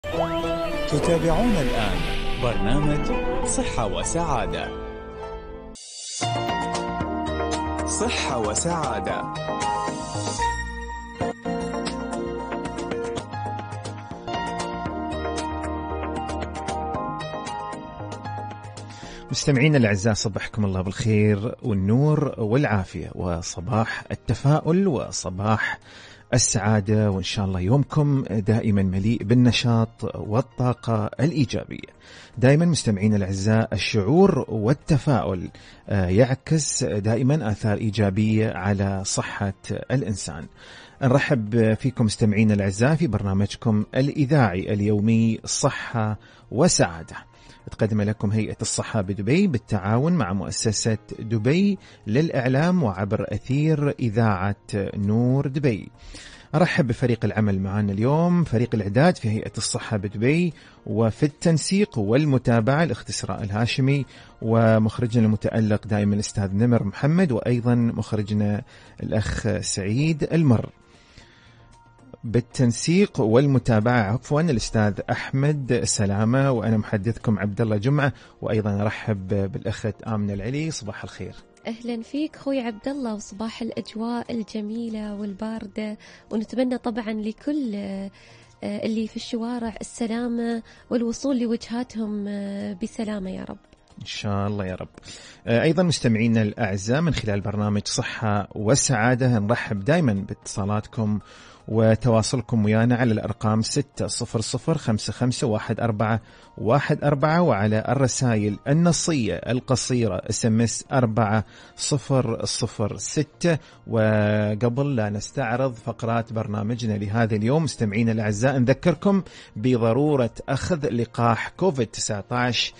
تتابعون الآن برنامج صحة وسعادة. صحة وسعادة. مستمعين الأعزاء، صبحكم الله بالخير والنور والعافية، وصباح التفاؤل وصباح السعادة، وإن شاء الله يومكم دائما مليء بالنشاط والطاقة الإيجابية. دائما مستمعين الأعزاء، الشعور والتفاؤل يعكس دائما آثار إيجابية على صحة الإنسان. نرحب فيكم مستمعين الأعزاء في برنامجكم الإذاعي اليومي صحة وسعادة. تقدم لكم هيئة الصحة بدبي بالتعاون مع مؤسسة دبي للإعلام وعبر أثير إذاعة نور دبي. أرحب بفريق العمل معنا اليوم، فريق الإعداد في هيئة الصحة بدبي، وفي التنسيق والمتابعة الأخت إسراء الهاشمي، ومخرجنا المتألق دائما الأستاذ نمر محمد، وأيضا مخرجنا الأخ سعيد المر. بالتنسيق والمتابعة الأستاذ أحمد سلامة، وأنا محدثكم عبد الله جمعة، وأيضا أرحب بالأخت آمنة العلي. صباح الخير. أهلا فيك خوي عبد الله، وصباح الأجواء الجميلة والباردة، ونتمنى طبعا لكل اللي في الشوارع السلامة والوصول لوجهاتهم بسلامة يا رب إن شاء الله يا رب. أيضا مستمعينا الأعزاء، من خلال برنامج صحة وسعادة نرحب دائما باتصالاتكم وتواصلكم ويانا على الأرقام 600551414، وعلى الرسائل النصية القصيرة SMS 4006. وقبل لا نستعرض فقرات برنامجنا لهذا اليوم مستمعينا الأعزاء، نذكركم بضرورة أخذ لقاح كوفيد-19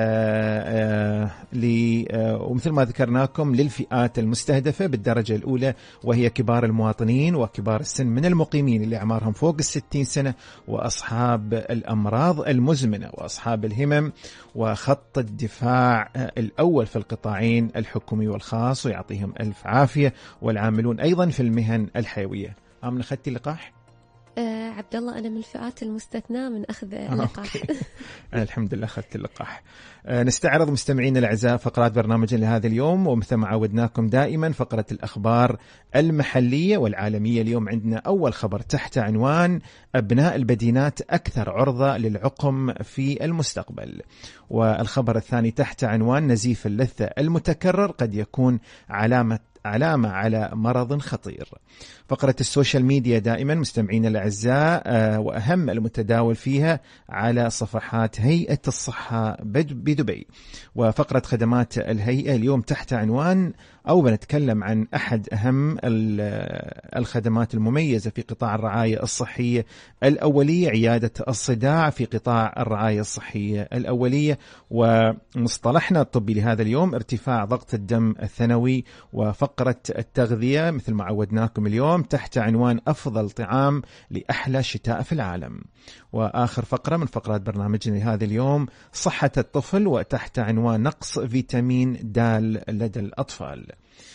ومثل ما ذكرناكم للفئات المستهدفة بالدرجة الأولى، وهي كبار المواطنين وكبار السن من المقيمين اللي أعمارهم فوق 60 سنة، وأصحاب الأمراض المزمنة، وأصحاب الهمم، وخط الدفاع الأول في القطاعين الحكومي والخاص، ويعطيهم ألف عافية، والعاملون أيضا في المهن الحيوية. آمنة أخذتي اللقاح؟ عبد الله أنا من الفئات المستثناة من أخذ اللقاح. الحمد لله أخذت اللقاح. نستعرض مستمعين الأعزاء فقرات برنامجنا لهذا اليوم، ومثل ما عودناكم دائما فقرة الأخبار المحلية والعالمية. اليوم عندنا أول خبر تحت عنوان أبناء البدينات أكثر عرضة للعقم في المستقبل، والخبر الثاني تحت عنوان نزيف اللثة المتكرر قد يكون علامة على مرض خطير. فقرة السوشيال ميديا دائما مستمعين الأعزاء، وأهم المتداول فيها على صفحات هيئة الصحة بدبي. وفقرة خدمات الهيئة اليوم تحت عنوان، أو بنتكلم عن أحد أهم الخدمات المميزة في قطاع الرعاية الصحية الأولية، عيادة الصداع في قطاع الرعاية الصحية الأولية. ومصطلحنا الطبي لهذا اليوم ارتفاع ضغط الدم الثانوي. وفقرة التغذية مثل ما عودناكم اليوم تحت عنوان أفضل طعام لأحلى شتاء في العالم. وآخر فقرة من فقرات برنامجنا لهذا اليوم صحة الطفل، وتحت عنوان نقص فيتامين د لدى الأطفال.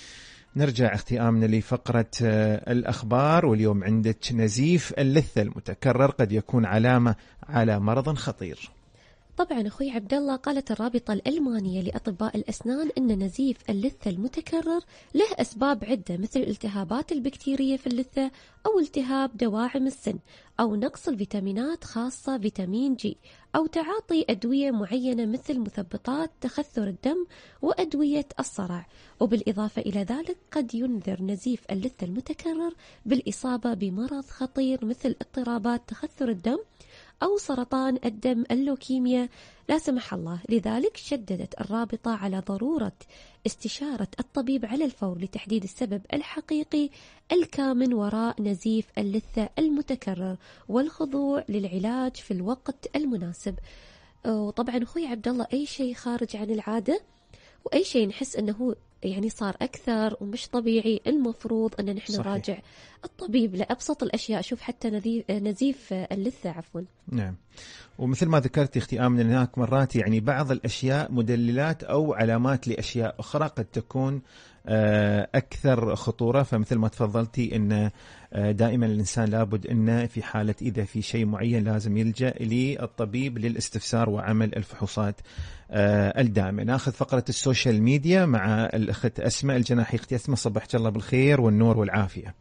نرجع اختي آمنة لفقرة الأخبار، واليوم عندك نزيف اللثة المتكرر قد يكون علامة على مرض خطير. طبعا أخوي عبد الله، قالت الرابطة الألمانية لأطباء الأسنان أن نزيف اللثة المتكرر له أسباب عدة، مثل الالتهابات البكتيرية في اللثة، أو التهاب دواعم السن، أو نقص الفيتامينات خاصة فيتامين جي، أو تعاطي أدوية معينة مثل مثبطات تخثر الدم وأدوية الصرع. وبالإضافة إلى ذلك قد ينذر نزيف اللثة المتكرر بالإصابة بمرض خطير مثل اضطرابات تخثر الدم أو سرطان الدم اللوكيميا لا سمح الله. لذلك شددت الرابطة على ضرورة استشارة الطبيب على الفور لتحديد السبب الحقيقي الكامن وراء نزيف اللثة المتكرر، والخضوع للعلاج في الوقت المناسب. وطبعا أخوي عبد الله، أي شيء خارج عن العادة وأي شيء نحس أنه يعني صار أكثر ومش طبيعي، المفروض أن نحن نراجع الطبيب لأبسط الأشياء. شوف حتى نزيف اللثة عفوا. نعم، ومثل ما ذكرت اختي آمنة، هناك مرات يعني بعض الأشياء مدللات أو علامات لأشياء أخرى قد تكون أكثر خطورة. فمثل ما تفضلتي أن دائما الإنسان لابد أنه في حالة إذا في شيء معين لازم يلجأ للطبيب للاستفسار وعمل الفحوصات الدائمة. ناخذ فقرة السوشيال ميديا مع الأخت أسماء الجناحي. أختي أسماء، صبحت الله بالخير والنور والعافية.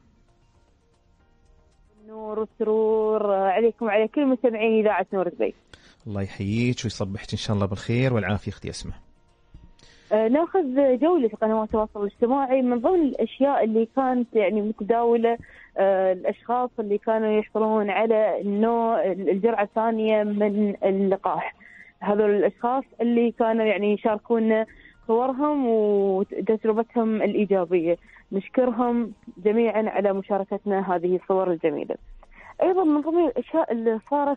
النور والسرور عليكم وعلى كل مستمعين إذاعة نور دبي. الله يحييك ويصبحك إن شاء الله بالخير والعافية أختي أسماء. ناخذ جولة في قنوات التواصل الاجتماعي. من ضمن الأشياء اللي كانت يعني متداولة الأشخاص اللي كانوا يحصلون على الجرعة الثانية من اللقاح. هذول الأشخاص اللي كانوا يعني يشاركون صورهم وتجربتهم الإيجابية. نشكرهم جميعا على مشاركتنا هذه الصور الجميلة. أيضا من ضمن الأشياء اللي صارت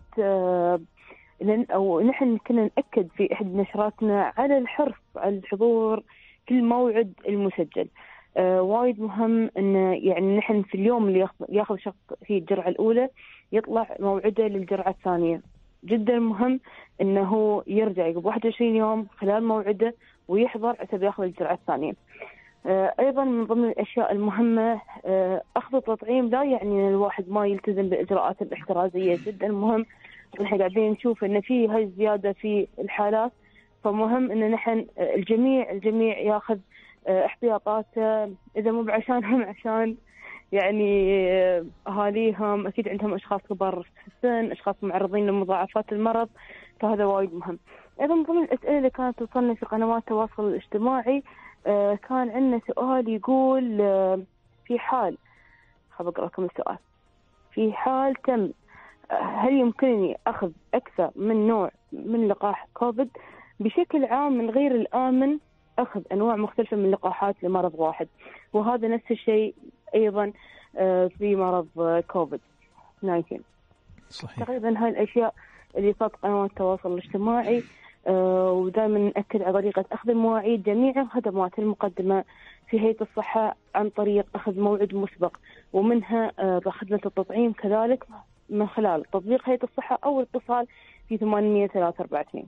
أو نحن كنا نأكد في إحدى نشراتنا على الحرص على الحضور في الموعد المسجل. وايد مهم إن يعني نحن في اليوم اللي ياخذ شخص فيه الجرعة الأولى يطلع موعده للجرعة الثانية. جدا مهم إنه يرجع قبل 21 يوم خلال موعده ويحضر حتى ياخذ الجرعة الثانية. أيضا من ضمن الأشياء المهمة أخذ التطعيم لا يعني أن الواحد ما يلتزم بالإجراءات الاحترازية. جدا مهم. نحن قاعدين نشوف إن في هاي الزيادة في الحالات، فمهم إن نحن الجميع ياخذ احتياطاته. إذا مو بعشانهم عشان يعني أهاليهم، أكيد عندهم أشخاص كبار في السن، أشخاص معرضين لمضاعفات المرض، فهذا وايد مهم. أيضا من ضمن الأسئلة اللي كانت توصلنا في قنوات التواصل الاجتماعي كان عندنا سؤال يقول في حال أقرأ لكم السؤال. في حال تم هل يمكنني أخذ أكثر من نوع من لقاح كوفيد؟ بشكل عام من غير الآمن أخذ أنواع مختلفة من اللقاحات لمرض واحد، وهذا نفس الشيء أيضا في مرض كوفيد 19. صحيح. تقريبا هاي الأشياء اللي صارت قنوات التواصل الاجتماعي. ودائما نأكد على طريقة أخذ المواعيد. جميع الخدمات المقدمة في هيئة الصحة عن طريق أخذ موعد مسبق، ومنها خدمة التطعيم كذلك من خلال تطبيق هيئة الصحة أو الاتصال في 800-342.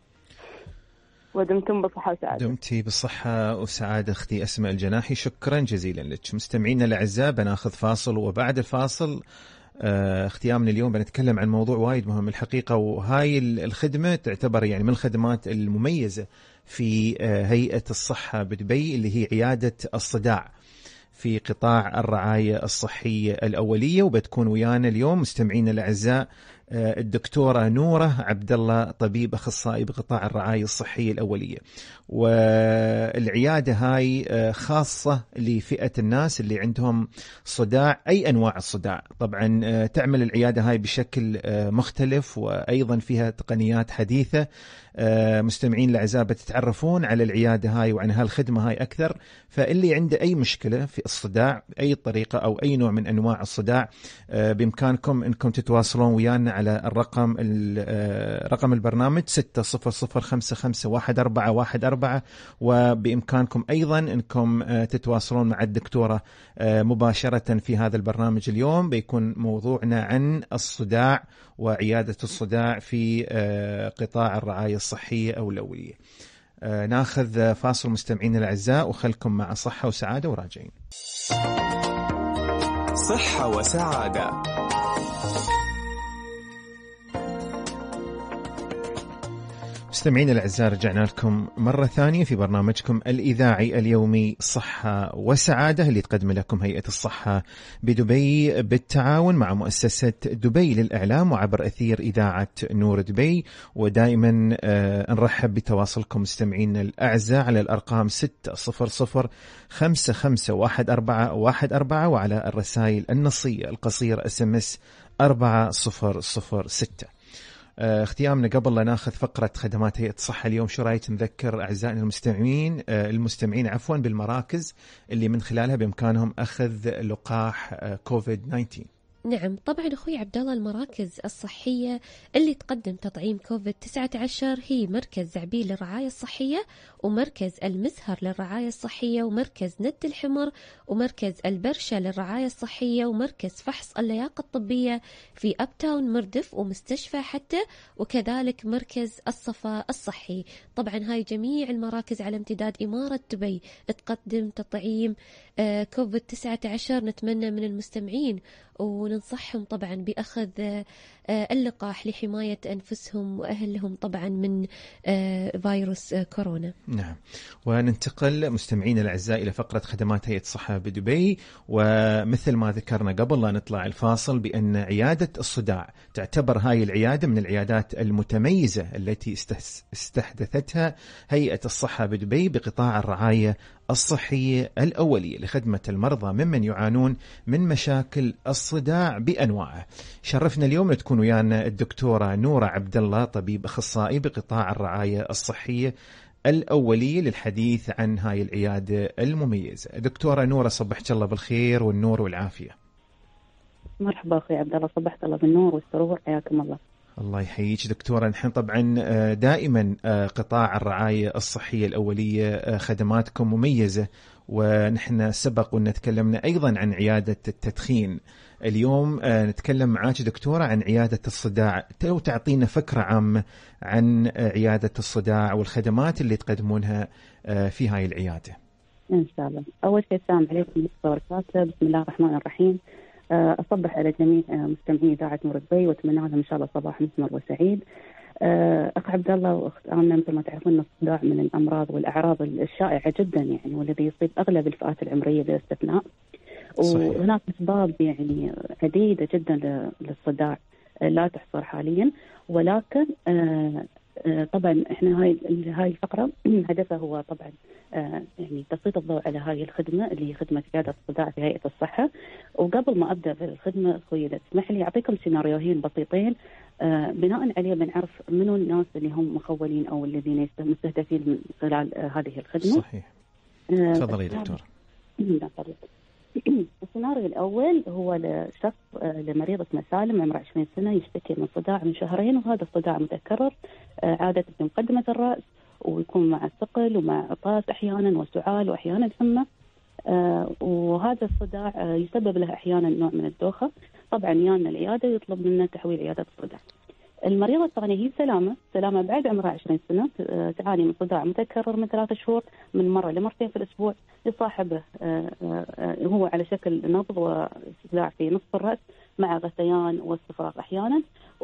ودمتم بالصحة وسعادة. دمتي بالصحة وسعادة أختي أسماء الجناحي، شكرا جزيلا لك. مستمعينا الأعزاء، بناخذ فاصل وبعد الفاصل اختيامنا اليوم بنتكلم عن موضوع وايد مهم الحقيقة، وهاي الخدمة تعتبر يعني من الخدمات المميزة في هيئة الصحة بدبي، اللي هي عيادة الصداع في قطاع الرعاية الصحية الأولية. وبتكون ويانا اليوم مستمعينا الأعزاء الدكتورة نورة عبد الله، طبيب أخصائي بقطاع الرعاية الصحية الأولية. والعيادة هاي خاصة لفئة الناس اللي عندهم صداع، أي أنواع الصداع. طبعا تعمل العيادة هاي بشكل مختلف، وأيضا فيها تقنيات حديثة. مستمعين الأعزاء بتتعرفون على العيادة هاي وعن هالخدمة هاي أكثر. فاللي عنده أي مشكلة في الصداع أي طريقة أو أي نوع من أنواع الصداع، بإمكانكم أنكم تتواصلون ويانا على رقم البرنامج 600551414. وبإمكانكم أيضا أنكم تتواصلون مع الدكتورة مباشرة في هذا البرنامج. اليوم بيكون موضوعنا عن الصداع وعيادة الصداع في قطاع الرعاية الصحية أو الأولية. ناخذ فاصل مستمعين الأعزاء، وخلكم مع صحة وسعادة وراجعين. صحة وسعادة. مستمعين الأعزاء، رجعنا لكم مرة ثانية في برنامجكم الإذاعي اليومي صحة وسعادة، اللي تقدم لكم هيئة الصحة بدبي بالتعاون مع مؤسسة دبي للإعلام وعبر أثير إذاعة نور دبي. ودائما نرحب بتواصلكم مستمعين الأعزاء على الأرقام 600551414 وعلى الرسائل النصية القصيرة SMS 4006. اختيامنا قبل لا ناخذ فقرة خدمات هيئة الصحة اليوم، شو رايك نذكر أعزائنا المستمعين بالمراكز اللي من خلالها بإمكانهم أخذ لقاح كوفيد 19. نعم طبعا أخوي عبد الله، المراكز الصحية اللي تقدم تطعيم كوفيد-19 هي مركز زعبيل للرعاية الصحية، ومركز المسهر للرعاية الصحية، ومركز ند الحمر، ومركز البرشة للرعاية الصحية، ومركز فحص اللياقة الطبية في أبتاون مردف، ومستشفى حتى، وكذلك مركز الصفا الصحي. طبعا هاي جميع المراكز على امتداد إمارة دبي تقدم تطعيم كوفيد-19. نتمنى من المستمعين وننصحهم طبعا بأخذ اللقاح لحماية أنفسهم وأهلهم طبعا من فيروس كورونا. نعم. وننتقل مستمعين الأعزاء إلى فقرة خدمات هيئة الصحة بدبي. ومثل ما ذكرنا قبل لا نطلع الفاصل بأن عيادة الصداع تعتبر هاي العيادة من العيادات المتميزة التي استحدثتها هيئة الصحة بدبي بقطاع الرعاية الصحية الأولية لخدمة المرضى ممن يعانون من مشاكل الصداع بأنواعه. شرفنا اليوم تكون ويانا الدكتورة نورة عبد الله، طبيب أخصائي بقطاع الرعاية الصحية الأولية، للحديث عن هاي العيادة المميزة. دكتورة نورة، صبحت الله بالخير والنور والعافية. مرحبا أخي عبد الله، صبحت الله بالنور والسرور، حياكم الله. الله يحييك دكتورة. نحن طبعا دائما قطاع الرعاية الصحية الأولية خدماتكم مميزة، ونحن سبق ونتكلمنا أيضا عن عيادة التدخين. اليوم نتكلم معاك دكتورة عن عيادة الصداع، تعطينا فكرة عامة عن عيادة الصداع والخدمات اللي تقدمونها في هاي العيادة. إن شاء الله. أول شيء السلام عليكم ورحمة الله. بسم الله الرحمن الرحيم. أصبح على جميع مستمعي إذاعة نور دبي وأتمنى لهم إن شاء الله صباح مثمر وسعيد. أخ عبد الله وأخت آمنة، مثل ما تعرفون الصداع من الأمراض والأعراض الشائعة جدا يعني، والذي يصيب أغلب الفئات العمرية بلا استثناء. وهناك أسباب يعني عديدة جدا للصداع لا تحصر حاليا، ولكن طبعا احنا هاي الفقرة هدفها هو طبعا يعني تسليط الضوء على هاي الخدمة اللي هي خدمة عيادة الصداع في هيئة الصحة. وقبل ما أبدأ في الخدمة أخوي اسمح لي أعطيكم سيناريوهين بسيطين بناء عليه بنعرف منو الناس اللي هم مخولين أو الذين مستهدفين من خلال هذه الخدمة. صحيح. تفضلي دكتور. السيناريو الأول هو لشخص لمريض اسمه سالم عمره 20 سنة يشتكي من صداع من شهرين، وهذا الصداع متكرر عادة في مقدمة الرأس، ويكون مع ثقل ومع عطاس أحيانا وسعال وأحيانا حمى. وهذا الصداع يسبب له أحيانا نوع من الدوخة. طبعا يانا العيادة يطلب منا تحويل عيادة الصداع. المريضة الثانية هي سلامة بعد عمرها 20 سنة تعاني من صداع متكرر من 3 شهور، من مرة ل2 في الأسبوع، يصاحبه هو على شكل نبض وصداع في نصف الرأس مع غثيان واستفراغ أحيانا،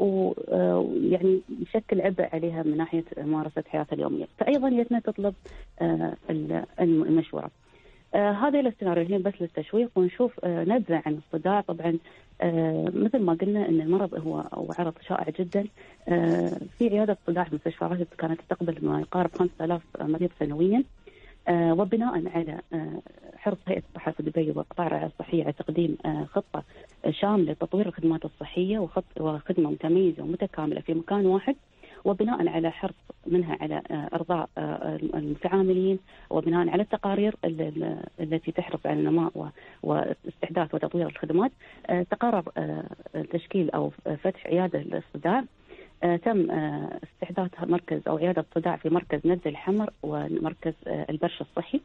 ويعني يشكل عبء عليها من ناحية ممارسة حياتها اليومية. فأيضا يتنا تطلب المشورة. هذه السيناريوهين بس للتشويق ونشوف نبذة عن الصداع. طبعا مثل ما قلنا أن المرض هو عرض شائع جدا. في عيادة صداع في مستشفى راشد كانت تستقبل ما يقارب 5000 مريض سنويا. وبناء على حرص هيئة الصحة في دبي وقطاع الرعاية الصحية على تقديم خطة شاملة لتطوير الخدمات الصحية وخدمة متميزة ومتكاملة في مكان واحد، وبناء على حرص منها على إرضاء المتعاملين، وبناء على التقارير التي تحرص على النماء واستحداث وتطوير الخدمات، تقرر تشكيل أو فتح عيادة للصداع. تم استحداث مركز أو عيادة صداع في مركز ند الحمر ومركز البرشة الصحي،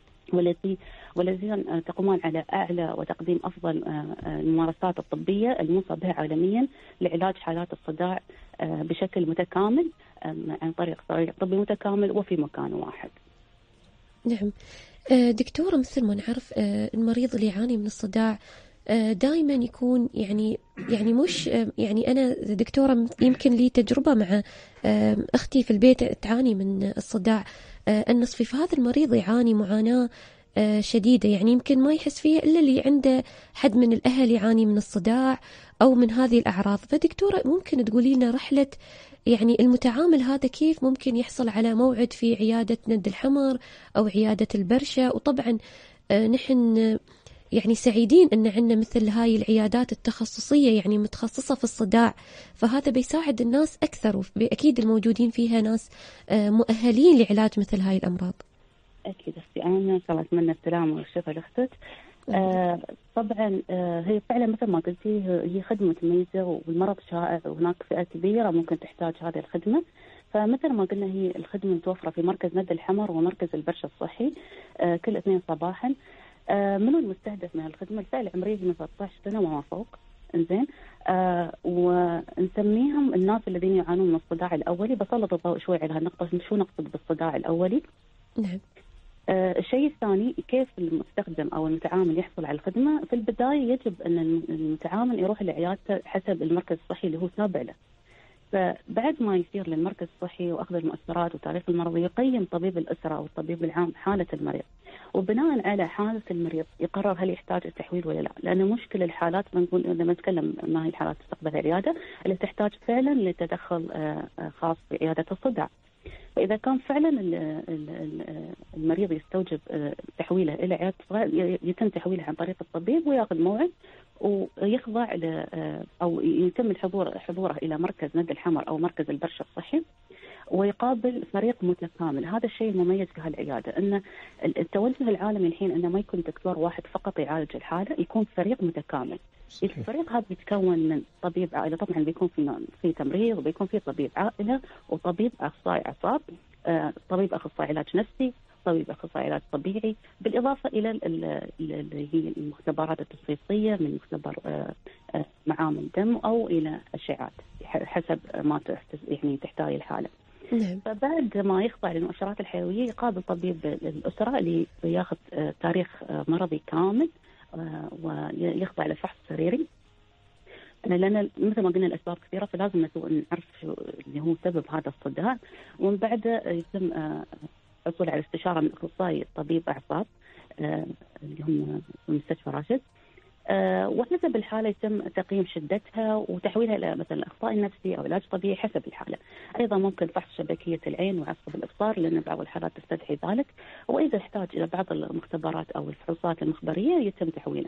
والذين تقومان على أعلى وتقديم أفضل الممارسات الطبية الموصى بها عالميا لعلاج حالات الصداع بشكل متكامل عن طريق صريح طبي متكامل وفي مكان واحد. نعم دكتورة، مثل ما نعرف المريض اللي يعاني من الصداع دائما يكون يعني مش يعني أنا دكتورة يمكن لي تجربة مع أختي في البيت تعاني من الصداع النصفي، فهذا المريض يعاني معاناة شديدة، يعني يمكن ما يحس فيها إلا اللي عنده حد من الأهل يعاني من الصداع أو من هذه الأعراض. فدكتورة ممكن تقولي لنا رحلة يعني المتعامل هذا كيف ممكن يحصل على موعد في عيادة ند الحمر أو عيادة البرشة؟ وطبعا نحن يعني سعيدين أن عندنا مثل هاي العيادات التخصصية يعني متخصصة في الصداع، فهذا بيساعد الناس أكثر، وأكيد الموجودين فيها ناس مؤهلين لعلاج مثل هاي الأمراض. أكيد أنا إن شاء الله أتمنى السلامة والشفاء لأختك. طبعا هي فعلا مثل ما قلتي هي خدمة متميزة والمرض شائع وهناك فئة كبيرة ممكن تحتاج هذه الخدمة. فمثل ما قلنا هي الخدمة متوفرة في مركز ند الحمر ومركز البرشا الصحي كل اثنين صباحا. منو المستهدف من الخدمة؟ الفئة العمرية من 13 سنة وما فوق. إنزين ونسميهم الناس الذين يعانون من الصداع الأولي. بسلط الضوء شوي على هالنقطة، شو نقصد بالصداع الأولي؟ نعم. الشيء الثاني كيف المستخدم أو المتعامل يحصل على الخدمة. في البداية يجب أن المتعامل يروح لعيادته حسب المركز الصحي اللي هو تابع له. فبعد ما يصير للمركز الصحي وأخذ المؤشرات وتاريخ المرض، يقيم طبيب الأسرة أو الطبيب العام حالة المريض، وبناء على حالة المريض يقرر هل يحتاج التحويل ولا لا. لأن مشكلة الحالات بنقول لما نتكلم ما هي الحالات تستقبلها العيادة اللي تحتاج فعلا لتدخل خاص في عيادة الصداع. فإذا كان فعلا المريض يستوجب تحويله إلى عيادة، يتم تحويله عن طريق الطبيب ويأخذ موعد ويخضع أو يتم حضوره إلى مركز ند الحمر أو مركز البرشا الصحي ويقابل فريق متكامل. هذا الشيء المميز في هالعيادة، أن التوجه العالمي الحين أنه ما يكون دكتور واحد فقط يعالج الحالة، يكون فريق متكامل. الفريق هذا يتكون من طبيب عائلة، طبعا بيكون في تمريض وبيكون في طبيب عائلة وطبيب أخصائي أعصاب، طبيب أخصائي علاج نفسي، طبيب أخصائي علاج طبيعي، بالإضافة إلى اللي هي المختبرات التشخيصية من مختبر معامل دم أو إلى أشعات حسب ما يعني تحتاج الحالة. نعم. فبعد ما يخضع للمؤشرات الحيوية يقابل طبيب الأسرة اللي ياخذ تاريخ مرضي كامل ويخضع لفحص سريري، لأن مثل ما قلنا الأسباب كثيرة، فلازم نعرف شو اللي هو سبب هذا الصداع. ومن بعد يتم الحصول على استشارة من أخصائي طبيب أعصاب اللي هم في مستشفى راشد، وحسب الحالة يتم تقييم شدتها وتحويلها إلى مثلا أخصائي نفسي أو علاج طبيعي حسب الحالة. أيضا ممكن فحص شبكية العين وعصب الإبصار لأن بعض الحالات تستدعي ذلك، وإذا احتاج إلى بعض المختبرات أو الفحوصات المخبرية يتم تحويله.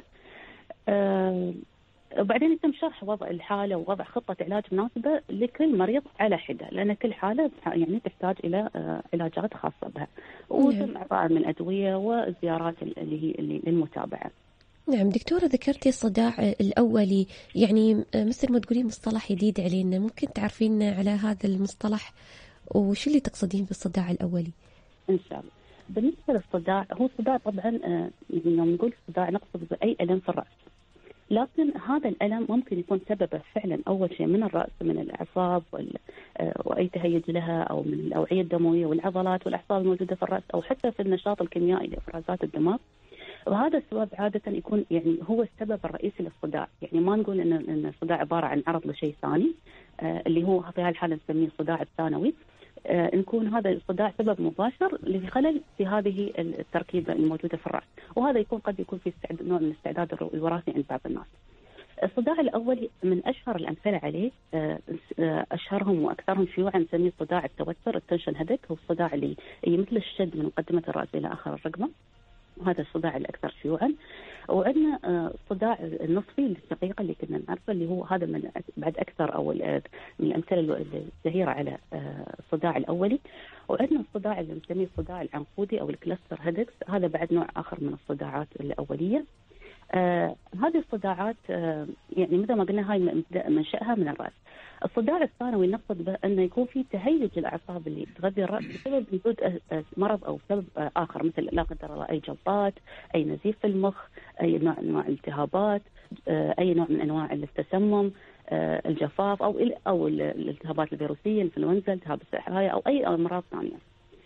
وبعدين يتم شرح وضع الحالة ووضع خطة علاج مناسبة لكل مريض على حدة، لأن كل حالة يعني تحتاج إلى علاجات خاصة بها، ويتم إعطاء من الأدوية والزيارات اللي هي للمتابعة. نعم دكتورة، ذكرتي الصداع الأولي، يعني مثل ما تقولين مصطلح جديد علينا، ممكن تعرفين على هذا المصطلح وش اللي تقصدين بالصداع الأولي؟ إن شاء الله. بالنسبة للصداع، هو الصداع طبعا يوم نقول صداع نقصد بأي ألم في الرأس، لكن هذا الألم ممكن يكون سببه فعلا أول شيء من الرأس، من الأعصاب وأي تهيج لها، أو من الأوعية الدموية والعضلات والأعصاب الموجودة في الرأس، أو حتى في النشاط الكيميائي لإفرازات الدماغ. وهذا السبب عادة يكون يعني هو السبب الرئيسي للصداع. يعني ما نقول إن الصداع عبارة عن عرض لشيء ثاني اللي هو في هالحالة نسميه الصداع الثانوي، نكون هذا الصداع سبب مباشر لخلل في هذه التركيبة الموجودة في الرأس، وهذا قد يكون في نوع من الاستعداد الوراثي عند بعض الناس. الصداع الأول من أشهر الأمثلة عليه، أشهرهم وأكثرهم شيوعا نسميه صداع التوتر، التنشن هيدك، هو الصداع اللي مثل الشد من مقدمة الرأس إلى آخر الرقبة، وهذا الصداع الأكثر شيوعا. وعندنا الصداع النصفي الشقيقة اللي كنا نعرفه، اللي هو هذا من بعد أكثر أو من الأمثلة الشهيرة على الصداع الأولي. وعندنا الصداع اللي نسميه الصداع العنقودي أو الكلاستر هيدكس، هذا بعد نوع آخر من الصداعات الأولية. هذه الصداعات يعني مثل ما قلنا هاي منشأها من الرأس. الصداع الثانوي نقصد به أنه يكون في تهيج الأعصاب اللي تغذي الرأس بسبب وجود مرض أو سبب آخر، مثل لا قدر الله أي جلطات، أي نزيف في المخ، أي نوع من أنواع الالتهابات، أي نوع من أنواع التسمم، الجفاف، أو الالتهابات الفيروسية، الإنفلونزا، التهاب السحايا، أو أي أمراض ثانية.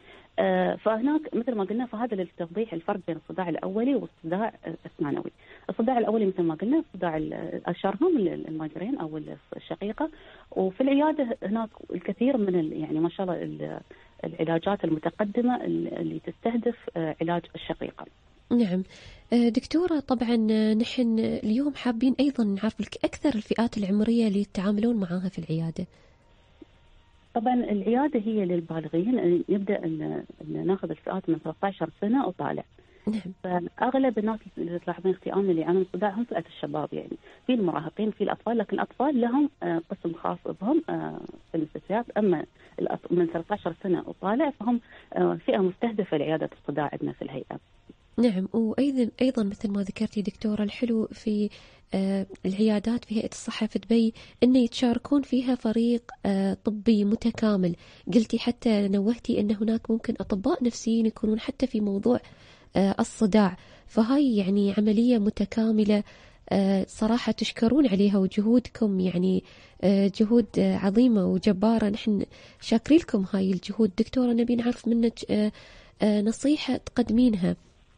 فهناك مثل ما قلنا، فهذا للتوضيح الفرق بين الصداع الأولي والصداع الثانوي. الصداع الأولي مثل ما قلنا صداع أشهرهم المايجرين أو الشقيقة، وفي العيادة هناك الكثير من يعني ما شاء الله العلاجات المتقدمة اللي تستهدف علاج الشقيقة. نعم دكتورة، طبعا نحن اليوم حابين أيضا نعرف أكثر الفئات العمرية اللي يتعاملون معها في العيادة. طبعا العيادة هي للبالغين، يبدأ أن ناخذ الفئات من 13 سنة وطالع. نعم. فأغلب الناس اللي تلاحظين اختيارنا اللي يعانون الصداع هم فئة الشباب، يعني في المراهقين في الأطفال، لكن الأطفال لهم قسم خاص بهم في المستشفيات. أما من 13 سنة وطالع فهم فئة مستهدفة لعيادة الصداع عندنا في الهيئة. نعم، وأيضا مثل ما ذكرتي دكتورة، الحلو في العيادات في هيئة الصحة في دبي أن يتشاركون فيها فريق طبي متكامل. قلتي حتى نوهتي أن هناك ممكن أطباء نفسيين يكونون حتى في موضوع الصداع، فهاي يعني عملية متكاملة صراحة تشكرون عليها، وجهودكم يعني جهود عظيمة وجبارة، نحن شاكرين لكم هاي الجهود. دكتورة نبي نعرف منك نصيحة تقدمينها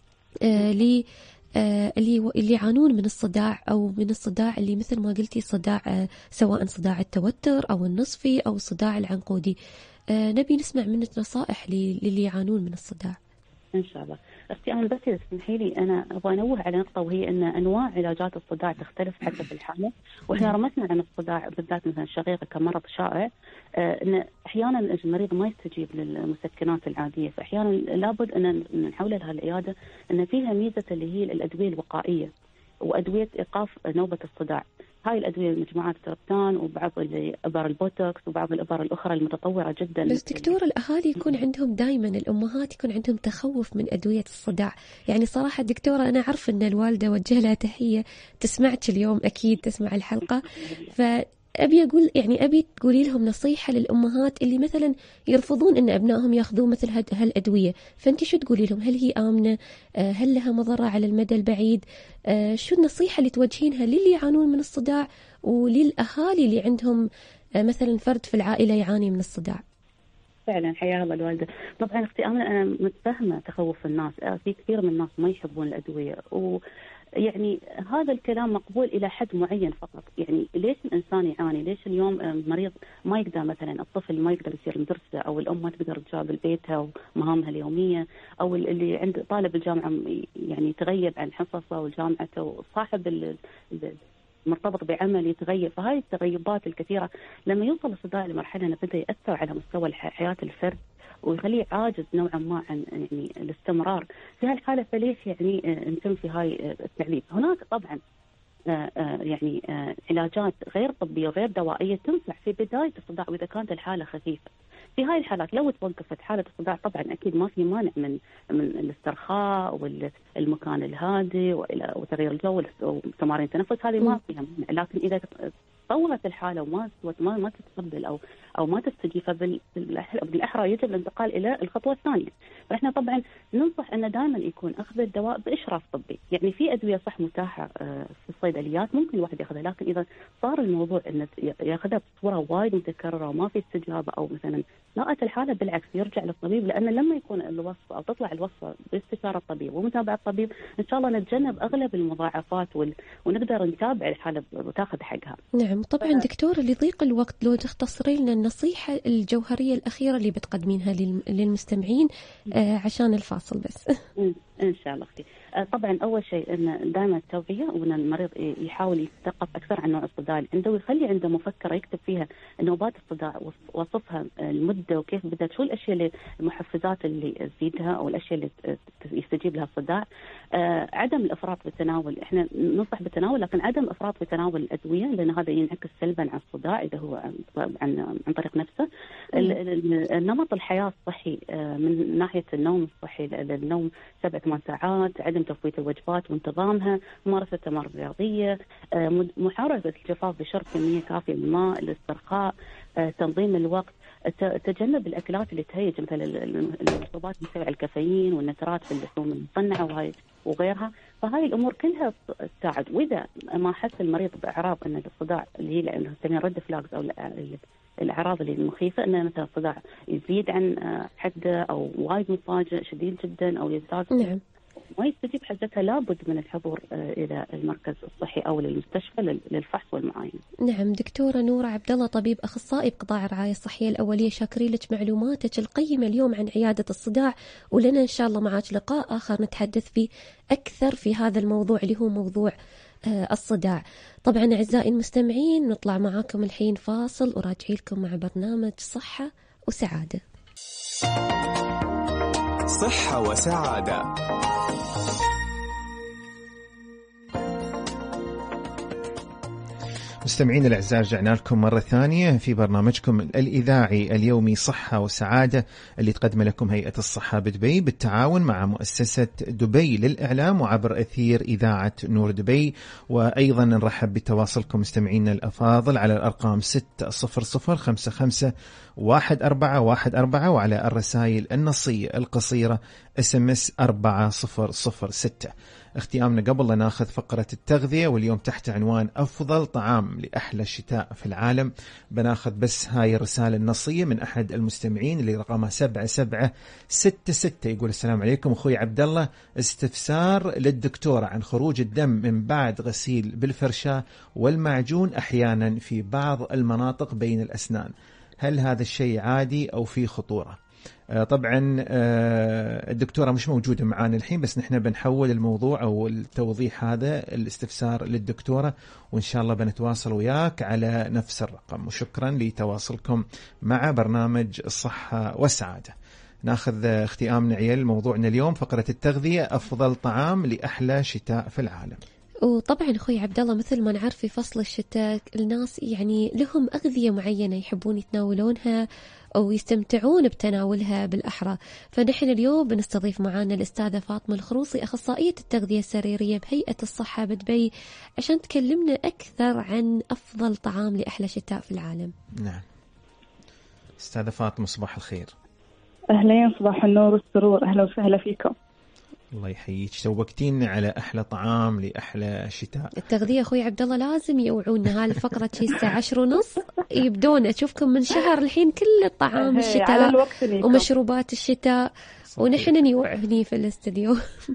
اللي يعانون من الصداع، أو من الصداع اللي مثل ما قلتي صداع سواء صداع التوتر أو النصفي أو الصداع العنقودي. نبي نسمع منك نصائح للي يعانون من الصداع. إن شاء الله. أختي أنا بس تسمحي لي أنا أبغى أنوه على نقطة، وهي أن أنواع علاجات الصداع تختلف حسب الحالة، وإحنا رمزنا عن الصداع بالذات مثلا الشقيقة كمرض شائع، أن أحيانا المريض ما يستجيب للمسكنات العادية، فأحيانا لابد أن نحول لها العيادة أن فيها ميزة اللي هي الأدوية الوقائية وأدوية إيقاف نوبة الصداع. هاي الأدوية مجموعات التربتان وبعض الإبر البوتوكس وبعض الإبر الأخرى المتطورة جدا. بس دكتور، الأهالي يكون عندهم دائما، الأمهات يكون عندهم تخوف من أدوية الصداع. يعني صراحة دكتورة أنا أعرف أن الوالدة وجه لها تحية، تسمعك اليوم أكيد تسمع الحلقة، أبي أقول يعني أبي تقولي لهم نصيحة للأمهات اللي مثلا يرفضون أن أبنائهم يأخذون مثل هالأدوية، فأنت شو تقولي لهم؟ هل هي آمنة؟ هل لها مضرة على المدى البعيد؟ شو النصيحة اللي توجهينها للي يعانون من الصداع وللأهالي اللي عندهم مثلا فرد في العائلة يعاني من الصداع؟ فعلا حياها الله الوالدة. طبعا اختي أنا متفهمة تخوف الناس، في كثير من الناس ما يحبون الأدوية، يعني هذا الكلام مقبول إلى حد معين فقط. يعني ليش الإنسان يعاني؟ ليش اليوم مريض ما يقدر مثلا، الطفل ما يقدر يصير مدرسة، أو الأم ما تقدر تجاب بيتها ومهامها اليومية، أو اللي عند طالب الجامعة يعني يتغيب عن حصصه وجامعته، وصاحب مرتبط بعمل يتغير. فهاي التغيبات الكثيرة لما يوصل الصداع لمرحلة أنه بدأ يأثر على مستوى حياة الفرد ويخليه عاجز نوعا ما عن يعني الاستمرار في هالحالة. فليش يعني نتم في هاي التعليم؟ هناك طبعا يعني علاجات غير طبية وغير دوائية تنفع في بداية الصداع، وإذا كانت الحالة خفيفة. في هاي الحالات لو توقفت حالة الصداع طبعا أكيد ما في مانع من الاسترخاء والمكان الهادي وتغيير الجو وتمارين التنفس، هذه ما فيها مانع. لكن إذا طورت الحالة وما تتقبل أو ما تستجيب، بالأحرى يجب الانتقال إلى الخطوة الثانية. فإحنا طبعا ننصح أن دائما يكون أخذ الدواء بإشراف طبي. يعني في أدوية صح متاحة في الصيدليات ممكن الواحد يأخذها، لكن إذا صار الموضوع أن يأخذها بصورة وايد متكررة وما في استجابة أو مثلا لاقت الحالة، بالعكس يرجع للطبيب، لأن لما يكون الوصفة أو تطلع الوصفة باستشارة الطبيب ومتابعة الطبيب إن شاء الله نتجنب أغلب المضاعفات ونقدر نتابع الحالة وتاخذ حقها. نعم طبعا دكتور، لضيق الوقت لو تختصري لنا النصيحة الجوهرية الأخيرة اللي بتقدمينها للمستمعين عشان الفاصل بس. إن شاء الله أختي. طبعا أول شيء أن دائما التوعية، وأن المريض يحاول يتثقف أكثر عن نوع الصداع اللي عنده، ويخلي عنده مفكرة يكتب فيها نوبات الصداع وصفها المدة وكيف بدأت، شو الأشياء اللي المحفزات اللي تزيدها أو الأشياء اللي يستجيب لها الصداع. عدم الإفراط بالتناول، إحنا ننصح بالتناول لكن عدم الإفراط بتناول الأدوية، لأن هذا ينعكس سلبا على الصداع إذا هو عن طريق نفسه. النمط الحياة الصحي من ناحية النوم الصحي، النوم 7-8 ساعات، عدم تفويت الوجبات وانتظامها، ممارسة التمارين الرياضية، محاولة الجفاف بشرب كمية كافية من الماء، الاسترخاء، تنظيم الوقت، تجنب الأكلات اللي تهيج مثل المشروبات المحتوية على الكافيين والنترات في اللحوم المصنعة وغيرها. فهاي الأمور كلها تساعد. وإذا ما حس المريض بأعراض أن الصداع اللي هي لأنه نسميها رد فلاكس أو الأعراض اللي المخيفة، أن مثلا الصداع يزيد عن حده أو وايد مفاجئ شديد جدا أو يزداد ما يستجيب حدتها، لابد من الحضور إلى المركز الصحي أو للمستشفى للفحص والمعاينة. نعم دكتورة نورة عبد الله، طبيب أخصائي بقطاع الرعاية الصحية الأولية، شاكرين لك معلوماتك القيمة اليوم عن عيادة الصداع، ولنا إن شاء الله معك لقاء آخر نتحدث فيه أكثر في هذا الموضوع اللي هو موضوع الصداع. طبعا أعزائي المستمعين نطلع معاكم الحين فاصل وراجعي لكم مع برنامج صحة وسعادة. صحة وسعادة. مستمعين الأعزاء، رجعنا لكم مرة ثانية في برنامجكم الإذاعي اليومي صحة وسعادة اللي تقدم لكم هيئة الصحة بدبي بالتعاون مع مؤسسة دبي للإعلام وعبر أثير إذاعة نور دبي. وأيضا نرحب بتواصلكم مستمعينا الأفاضل على الأرقام 600541414 وعلى الرسائل النصية القصيرة SMS 4006. اختيامنا قبل لا ناخذ فقرة التغذية، واليوم تحت عنوان أفضل طعام لأحلى الشتاء في العالم. بناخذ بس هاي الرسالة النصية من أحد المستمعين اللي رقمها 7766. يقول: السلام عليكم أخوي عبد الله، استفسار للدكتورة عن خروج الدم من بعد غسيل بالفرشاة والمعجون أحيانا في بعض المناطق بين الأسنان، هل هذا الشيء عادي أو في خطورة؟ طبعا الدكتورة مش موجودة معانا الحين، بس نحن بنحول الموضوع أو التوضيح هذا الاستفسار للدكتورة، وإن شاء الله بنتواصل وياك على نفس الرقم. وشكرا لتواصلكم مع برنامج الصحة والسعادة. ناخذ اختيامنا عيال موضوعنا اليوم فقرة التغذية، أفضل طعام لأحلى شتاء في العالم. وطبعا أخوي عبد الله مثل ما نعرف في فصل الشتاء الناس يعني لهم أغذية معينة يحبون يتناولونها أو يستمتعون بتناولها بالأحرى. فنحن اليوم بنستضيف معانا الأستاذة فاطمة الخروصي، أخصائية التغذية السريرية بهيئة الصحة بدبي، عشان تكلمنا أكثر عن أفضل طعام لأحلى شتاء في العالم. نعم أستاذة فاطمة، صباح الخير. أهلين، صباح النور والسرور، أهلا وسهلا فيكم. الله يحييك، توقتينا على أحلى طعام لأحلى شتاء. التغذية أخوي عبد الله لازم يوعونا، هذه الفقرة شي الساعة 10:30 يبدون أشوفكم من شهر الحين كل الطعام الشتاء ومشروبات الشتاء، ونحن نيوع هني في الاستديو.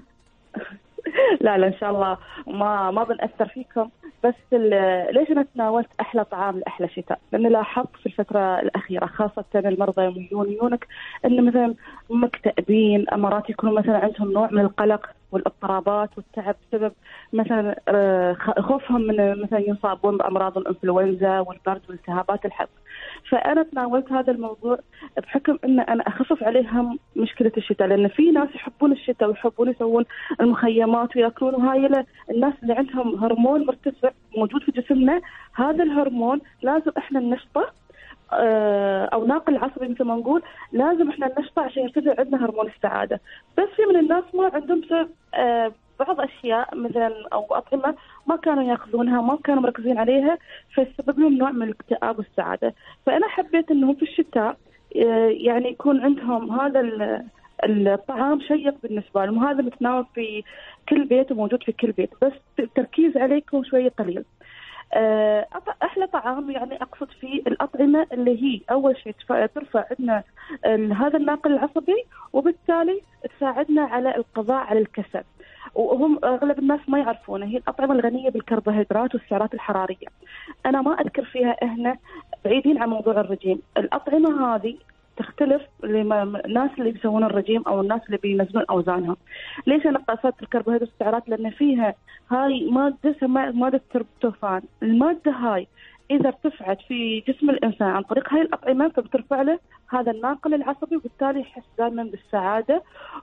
لا إن شاء الله ما بنأثر فيكم، بس ليش أنا تناولت أحلى طعام لأحلى شتاء؟ لأن لاحظت في الفترة الأخيرة خاصة المرضى يونك إن مثلا مكتئبين، أمارات يكونوا مثلا عندهم نوع من القلق والاضطرابات والتعب بسبب مثلا خوفهم من مثلا يصابون بأمراض الإنفلونزا والبرد والتهابات الحب. فأنا تناولت هذا الموضوع بحكم أن أنا أخفف عليهم مشكلة الشتاء، لأن في ناس يحبون الشتاء ويحبون يسوون المخيمات ويأكلون، وهاي الناس اللي عندهم هرمون مرتفع موجود في جسمنا، هذا الهرمون لازم إحنا ننشطه، أو ناقل عصبي مثل ما نقول، لازم إحنا ننشطه عشان يرتفع عندنا هرمون السعادة. بس في من الناس ما عندهم بسبب بعض أشياء مثلا أو أطعمة ما كانوا يأخذونها، ما كانوا مركزين عليها، فسبب لهم نوع من الاكتئاب والسعادة. فأنا حبيت إنهم في الشتاء يعني يكون عندهم هذا الطعام شيق بالنسبة لهم، هذا متناول في كل بيت وموجود في كل بيت، بس التركيز عليكم شوية قليل. أحلى طعام يعني أقصد فيه الأطعمة اللي هي أول شيء ترفع عندنا هذا الناقل العصبي، وبالتالي تساعدنا على القضاء على الكسل. وهم أغلب الناس ما يعرفونه، هي الأطعمة الغنية بالكربوهيدرات والسعرات الحرارية. أنا ما أذكر فيها، إحنا بعيدين عن موضوع الرجيم. الأطعمة هذه تختلف الناس اللي بيسوون الرجيم أو الناس اللي بينزلون أوزانهم. ليش أنا قصدت الكربوهيدرات والسعرات؟ لأن فيها هاي مادة اسمها مادة التريبتوفان. المادة هاي إذا ارتفعت في جسم الإنسان عن طريق هاي الأطعمة فبترفع له هذا الناقل العصبي، وبالتالي يحس دائما بالسعادة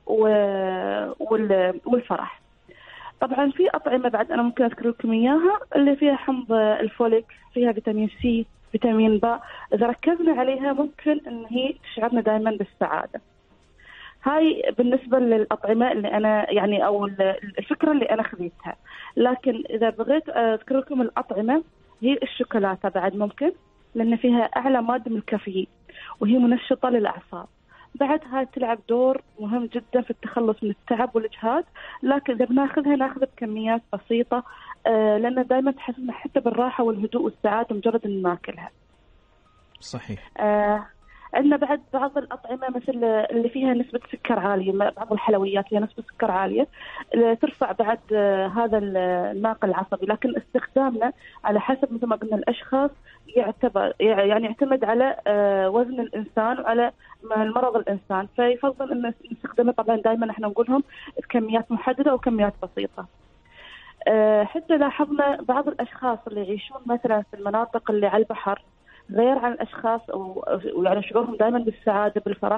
والفرح. طبعا في أطعمة بعد أنا ممكن أذكر لكم إياها اللي فيها حمض الفوليك، فيها فيتامين سي، فيتامين باء، إذا ركزنا عليها ممكن أن هي تشعرنا دائما بالسعادة. هاي بالنسبة للأطعمة اللي أنا يعني أو الفكرة اللي أنا خذيتها. لكن إذا بغيت أذكر لكم الأطعمة، هي الشوكولاتة بعد ممكن، لأن فيها أعلى مادة من الكافيين وهي منشطة للأعصاب. بعد هاي تلعب دور مهم جدا في التخلص من التعب والإجهاد، لكن إذا بناخذها ناخذ بكميات بسيطة، لأن دائما تحسنا حتى بالراحة والهدوء والسعادة مجرد أن ناكلها. صحيح. عندنا بعد بعض الأطعمة مثل اللي فيها نسبة سكر عالية، بعض الحلويات فيها نسبة سكر عالية ترفع بعد هذا الناقل العصبي، لكن استخدامنا على حسب مثل ما قلنا الأشخاص يعتمد على وزن الإنسان وعلى المرض الإنسان، فيفضل أن نستخدمه طبعا دائما احنا نقولهم بكميات محددة وكميات بسيطة. حتى لاحظنا بعض الأشخاص اللي يعيشون مثلا في المناطق اللي على البحر غير عن الأشخاص ويعني شعورهم دائما بالسعادة بالفرح،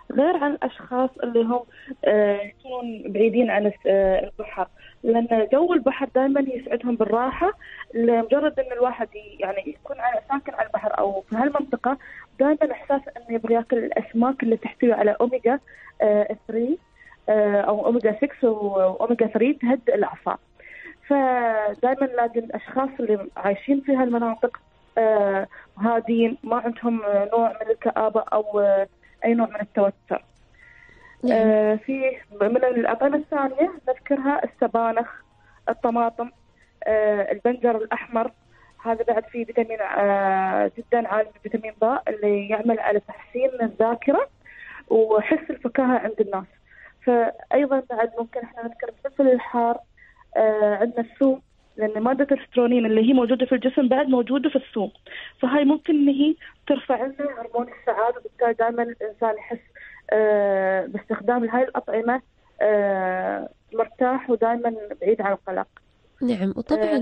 غير عن الأشخاص اللي هم يكونون بعيدين عن البحر، لأن جو البحر دائما يسعدهم بالراحة. لمجرد أن الواحد يعني يكون ساكن على البحر أو في هالمنطقة، دائما إحساس أنه يبغى يأكل الأسماك اللي تحتوي على أوميجا 3 أو أوميجا 6 وأوميجا 3 تهدئ الأعصاب. فدائما نلاقي الأشخاص اللي عايشين في هالمناطق هادين، ما عندهم نوع من الكآبة أو أي نوع من التوتر. في من الأطعمة الثانية نذكرها السبانخ، الطماطم، البنجر الأحمر، هذا بعد فيه فيتامين جدا عالي، فيتامين ضاء اللي يعمل على تحسين الذاكرة وحس الفكاهة عند الناس. فأيضا بعد ممكن احنا نذكر الفلفل الحار، عندنا الثوم، لأن مادة الاسترونين اللي هي موجودة في الجسم بعد موجودة في الثوم، فهاي ممكن إن هي ترفع لنا هرمون السعادة، وبالتالي دائما الإنسان يحس باستخدام هاي الأطعمة مرتاح ودائما بعيد عن القلق. نعم.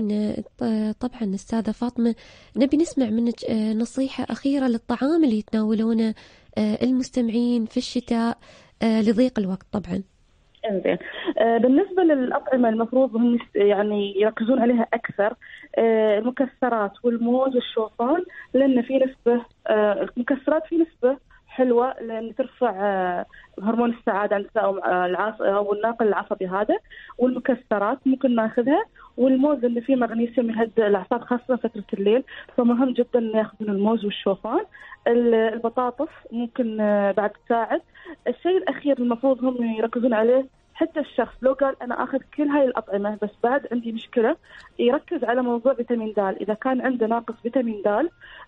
وطبعا أستاذة فاطمة، نبي نسمع منك نصيحة أخيرة للطعام اللي يتناولونه المستمعين في الشتاء لضيق الوقت طبعا. انزين، بالنسبة للأطعمة المفروض هم يعني يركزون عليها أكثر المكسرات والموز والشوفان، لأن في نسبة المكسرات في نسبة حلوة لأن ترفع هرمون السعادة عند أو الناقل العصبي هذا، والمكسرات ممكن ناخذها، والموز لأن فيه مغنيسيوم يهدئ الأعصاب خاصة فترة الليل، فمهم جدا ناخذ الموز والشوفان. البطاطس ممكن بعد تساعد. الشيء الأخير المفروض هم يركزون عليه، حتى الشخص لو قال أنا أخذ كل هاي الأطعمة بس بعد عندي مشكلة، يركز على موضوع فيتامين د. إذا كان عنده ناقص فيتامين د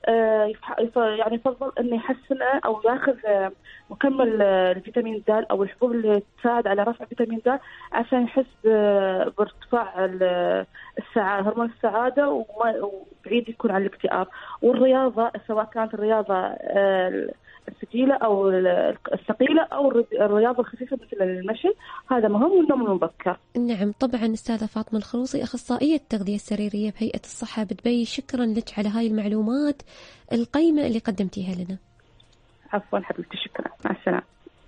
يعني يفضل أنه يحسنه أو يأخذ مكمل الفيتامين د أو الحبوب اللي تساعد على رفع فيتامين د، عشان يحس بارتفاع هرمون السعادة وبعيد يكون عن الاكتئاب. والرياضة سواء كانت الرياضة الثقيلة أو الثقيلة أو الرياضة الخفيفة مثل المشي، هذا مهم، والنوم المبكر. نعم طبعا. أستاذة فاطمة الخلوصي، أخصائية التغذية السريرية بهيئة الصحة بدبي، شكرا لك على هاي المعلومات القيمة اللي قدمتيها لنا. عفوا حبيبتي، شكرا، مع السلامة.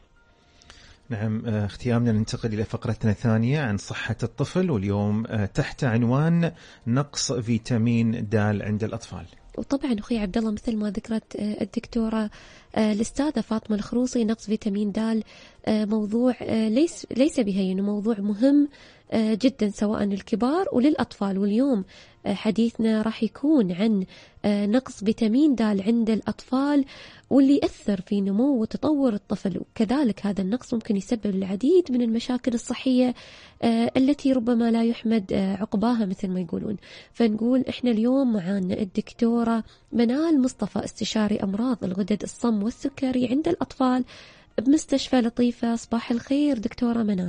نعم، اختيارنا ننتقل إلى فقرتنا الثانية عن صحة الطفل، واليوم تحت عنوان نقص فيتامين د عند الأطفال. وطبعا أخي عبد الله، مثل ما ذكرت الدكتورة الأستاذة فاطمة الخروصي، نقص فيتامين د موضوع ليس بهين، موضوع مهم جدا سواء للكبار وللأطفال. واليوم حديثنا راح يكون عن نقص فيتامين د عند الأطفال، واللي يأثر في نمو وتطور الطفل. وكذلك هذا النقص ممكن يسبب العديد من المشاكل الصحية التي ربما لا يحمد عقباها مثل ما يقولون. فنقول إحنا اليوم معانا الدكتورة منال مصطفى، استشاري أمراض الغدد الصم والسكري عند الأطفال بمستشفى لطيفة. صباح الخير دكتورة منال.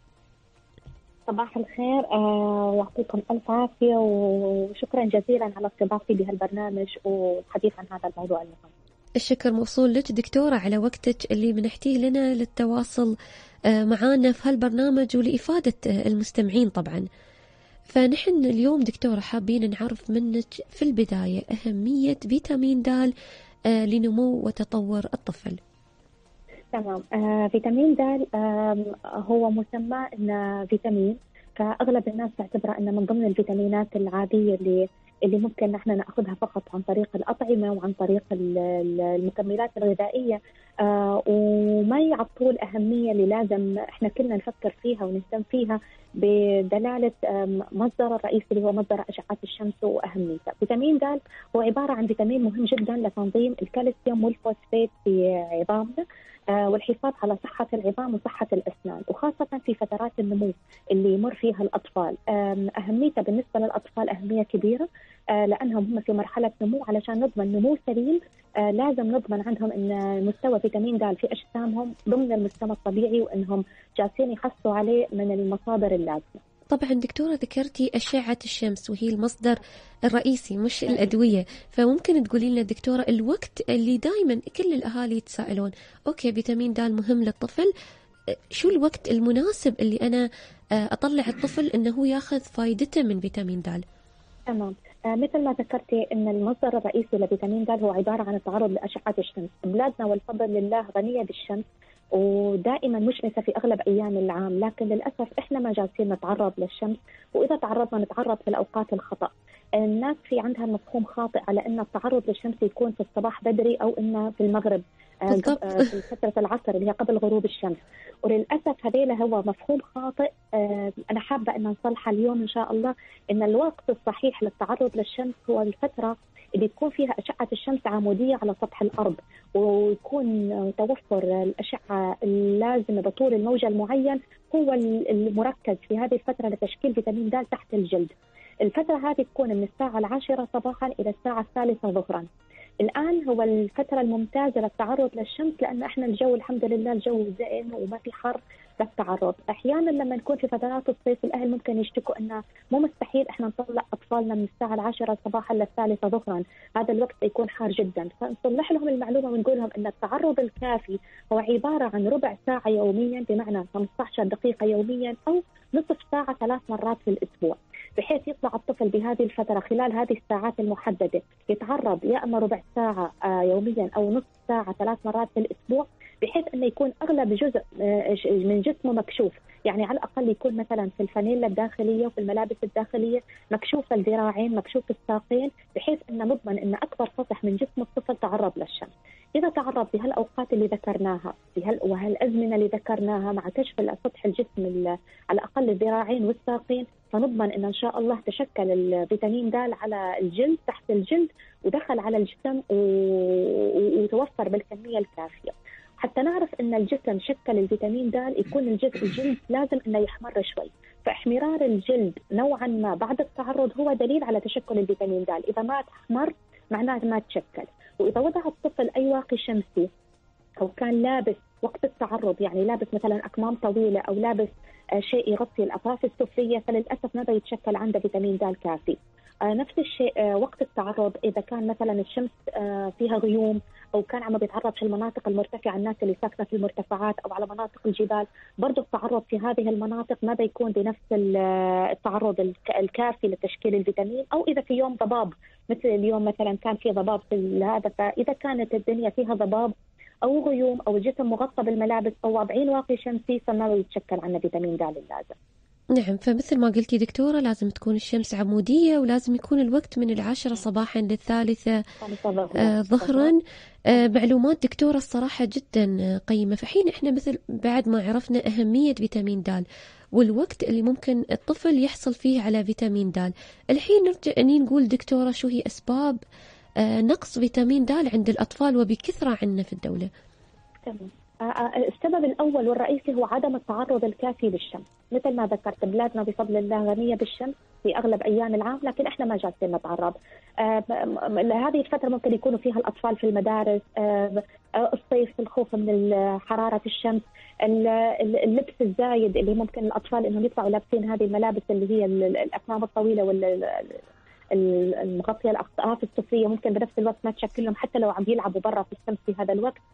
صباح الخير، يعطيكم ألف عافية، وشكرا جزيلا على استضافتي بهالبرنامج والحديث عن هذا الموضوع المهم. الشكر موصول لك دكتورة على وقتك اللي منحتيه لنا للتواصل معانا في هالبرنامج ولإفادة المستمعين طبعا. فنحن اليوم دكتورة حابين نعرف منك في البداية أهمية فيتامين د لنمو وتطور الطفل. تمام. فيتامين د هو مسمى إنه فيتامين، فأغلب الناس تعتبره إنه من ضمن الفيتامينات العادية اللي ممكن نحن نأخذها فقط عن طريق الأطعمة وعن طريق المكملات الغذائية، وما يعطوه الأهمية اللي لازم إحنا كلنا نفكر فيها ونهتم فيها بدلالة مصدر الرئيسي اللي هو مصدر أشعة الشمس وأهميته. فيتامين د هو عبارة عن فيتامين مهم جدا لتنظيم الكالسيوم والفوسفات في عظامنا والحفاظ على صحة العظام وصحة الأسنان، وخاصة في فترات النمو اللي يمر فيها الأطفال. أهميته بالنسبة للأطفال أهمية كبيرة، لأنهم هم في مرحلة نمو. علشان نضمن نمو سليم لازم نضمن عندهم أن مستوى فيتامين د في أجسامهم ضمن المستوى الطبيعي، وأنهم جالسين يحصلوا عليه من المصادر اللازمة. طبعا دكتورة ذكرتي أشعة الشمس وهي المصدر الرئيسي مش الأدوية، فممكن تقولي لنا دكتورة الوقت اللي دائما كل الأهالي يتساءلون أوكي فيتامين د مهم للطفل، شو الوقت المناسب اللي أنا أطلع الطفل أنه ياخذ فايدته من فيتامين د؟ تمام. مثل ما ذكرتي أن المصدر الرئيسي لفيتامين د هو عبارة عن التعرض لأشعة الشمس. بلادنا والفضل لله غنية بالشمس ودائما مشمسة في أغلب أيام العام، لكن للأسف إحنا ما جالسين نتعرض للشمس، وإذا تعرضنا نتعرض في الأوقات الخطأ. الناس في عندها مفهوم خاطئ على أن التعرض للشمس يكون في الصباح بدري أو إنه في المغرب في فترة العصر اللي هي قبل غروب الشمس، وللأسف هذيلا هو مفهوم خاطئ. أنا حابة أن نصلحه اليوم إن شاء الله، إن الوقت الصحيح للتعرض للشمس هو الفترة اللي تكون فيها أشعة الشمس عمودية على سطح الأرض، ويكون توفر الأشعة اللازمة بطول الموجة المعين هو المركز في هذه الفترة لتشكيل فيتامين د تحت الجلد. الفترة هذه تكون من الساعة 10 صباحا إلى الساعة 3 ظهرا. الآن هو الفترة الممتازة للتعرض للشمس، لأن إحنا الجو الحمد لله الجو زين وما في حر للتعرض. أحيانا لما نكون في فترات الصيف الأهل ممكن يشتكوا أنه مو مستحيل إحنا نطلع أطفالنا من الساعة 10 صباحا للثالثة ظهرا، هذا الوقت يكون حار جدا. فنصلح لهم المعلومة ونقول لهم أن التعرض الكافي هو عبارة عن ربع ساعة يوميا، بمعنى 15 دقيقة يوميا أو نصف ساعة 3 مرات في الأسبوع، بحيث يطلع الطفل بهذه الفترة خلال هذه الساعات المحددة يتعرض يا أما ربع ساعة يوميا أو نصف ساعة 3 مرات في الأسبوع، بحيث أنه يكون أغلب جزء من جسمه مكشوف. يعني على الأقل يكون مثلا في الفانيلا الداخلية وفي الملابس الداخلية مكشوف الذراعين مكشوف الساقين، بحيث أن نضمن أن أكبر سطح من جسم الطفل تعرض للشمس. إذا تعرض بهالأوقات اللي ذكرناها وهالأزمنة اللي ذكرناها مع كشف سطح الجسم على الأقل الذراعين والساقين، فنضمن أن شاء الله تشكل الفيتامين د على الجلد تحت الجلد ودخل على الجسم وتوفر بالكمية الكافية. حتى نعرف أن الجسم شكل الفيتامين د يكون الجلد لازم أنه يحمر شوي، فاحمرار الجلد نوعا ما بعد التعرض هو دليل على تشكل الفيتامين د. إذا ما تحمر معناه ما تشكل. وإذا وضع الطفل أي واقي شمسي أو كان لابس وقت التعرض، يعني لابس مثلا أكمام طويلة أو لابس شيء يغطي الأطراف السفلية، فللأسف ما بيتشكل عنده فيتامين د كافي. نفس الشيء وقت التعرض، إذا كان مثلا الشمس فيها غيوم أو كان عم بيتعرض في المناطق المرتفعة، الناس اللي ساكنة في المرتفعات أو على مناطق الجبال، برضو التعرض في هذه المناطق ما بيكون بنفس التعرض الكافي لتشكيل الفيتامين. أو إذا في يوم ضباب مثل اليوم مثلا كان في ضباب في هذا، فإذا كانت الدنيا فيها ضباب أو غيوم أو الجسم مغطى بالملابس أو واضعين واقي شمسي، فما بيتشكل عنا فيتامين د اللازم. نعم، فمثل ما قلتي دكتورة لازم تكون الشمس عمودية، ولازم يكون الوقت من 10 صباحا للثالثة ظهرا. معلومات دكتورة الصراحة جدا قيمة. فحين احنا مثل بعد ما عرفنا أهمية فيتامين د والوقت اللي ممكن الطفل يحصل فيه على فيتامين د، الحين نرجع نقول دكتورة شو هي أسباب نقص فيتامين د عند الأطفال وبكثرة عندنا في الدولة؟ تمام. السبب الأول والرئيسي هو عدم التعرض الكافي للشمس. مثل ما ذكرت بلادنا بفضل الله غنية بالشمس في أغلب أيام العام، لكن إحنا ما جالسين نتعرض. هذه الفترة ممكن يكونوا فيها الأطفال في المدارس، الصيف الخوف من حرارة الشمس، اللبس الزايد اللي ممكن الأطفال إنهم يطلعوا لابسين هذه الملابس اللي هي الأكمام الطويلة المغطية الأطراف السفلية، ممكن بنفس الوقت ما تشكلهم حتى لو عم يلعبوا برا في الشمس في هذا الوقت.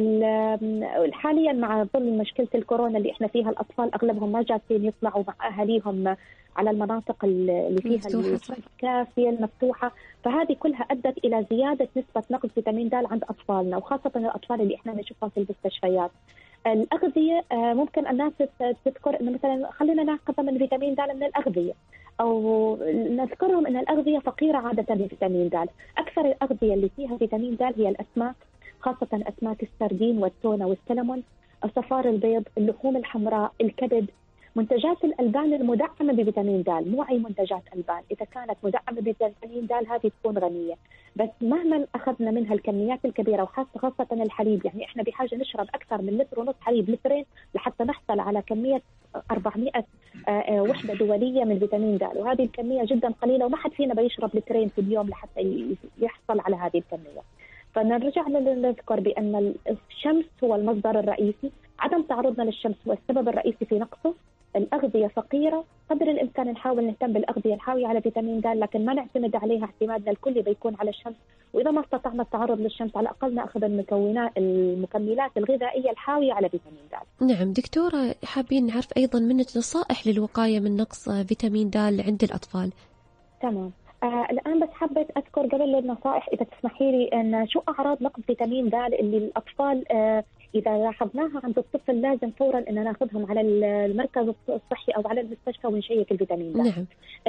حاليا مع ظل مشكلة الكورونا اللي احنا فيها، الأطفال أغلبهم ما جالسين يطلعوا مع أهاليهم على المناطق اللي فيها الكافية المفتوحة، فهذه كلها أدت إلى زيادة نسبة نقص فيتامين د عند أطفالنا، وخاصة الأطفال اللي احنا نشوفها في المستشفيات. الأغذية ممكن الناس تذكر إنه مثلا خلينا ناخذ من فيتامين د من الأغذية، أو نذكرهم إن الأغذية فقيرة عادة بفيتامين د. أكثر الأغذية اللي فيها فيتامين د هي الأسماك، خاصة أسماك السردين والتونة والسلمون، صفار البيض، اللحوم الحمراء، الكبد، منتجات الألبان المدعمة بفيتامين د. مو أي منتجات ألبان، إذا كانت مدعمة بفيتامين د هذه تكون غنية، بس مهما أخذنا منها الكميات الكبيرة وخاصة الحليب، يعني إحنا بحاجة نشرب أكثر من 1.5 لتر حليب، لترين، لحتى نحصل على كمية 400 وحدة دولية من فيتامين د، وهذه الكمية جدا قليلة، وما حد فينا بيشرب لترين في اليوم لحتى يحصل على هذه الكمية. فنرجع نذكر بأن الشمس هو المصدر الرئيسي، عدم تعرضنا للشمس هو السبب الرئيسي في نقصه. الأغذية فقيرة، قدر الإمكان نحاول نهتم بالأغذية الحاوية على فيتامين د، لكن ما نعتمد عليها اعتمادنا الكلي بيكون على الشمس. وإذا ما استطعنا التعرض للشمس على الأقل نأخذ المكملات الغذائية الحاوية على فيتامين د. نعم دكتورة، حابين نعرف أيضا منك نصائح للوقاية من نقص فيتامين د عند الأطفال. تمام. الآن بس حبيت أذكر قبل النصائح إذا تسمحي لي أن شو أعراض نقص فيتامين د اللي الأطفال إذا لاحظناها عند الطفل لازم فورا أن ناخذهم على المركز الصحي أو على المستشفى ونشيك الفيتامين د. نعم.